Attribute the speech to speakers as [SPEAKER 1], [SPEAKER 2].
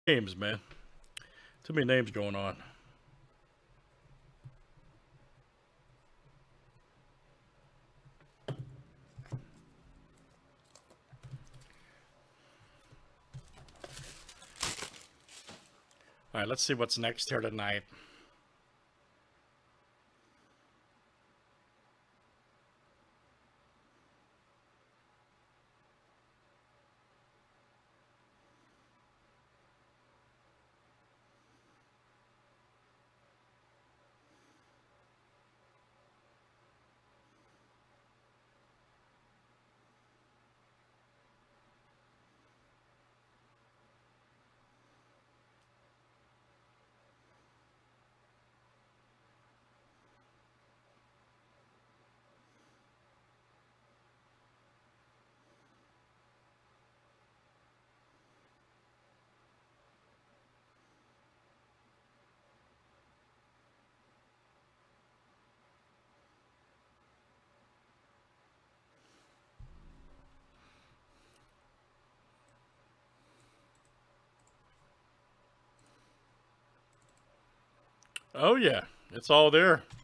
[SPEAKER 1] Names, man. Too many names going on. All right, let's see what's next here tonight. Oh, yeah. It's all there.